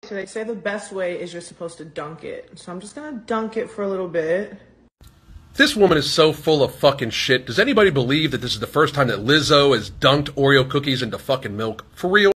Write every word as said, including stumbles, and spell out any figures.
They say the best way is you're supposed to dunk it. So I'm just gonna dunk it for a little bit. This woman is so full of fucking shit. Does anybody believe that this is the first time that Lizzo has dunked Oreo cookies into fucking milk? For real?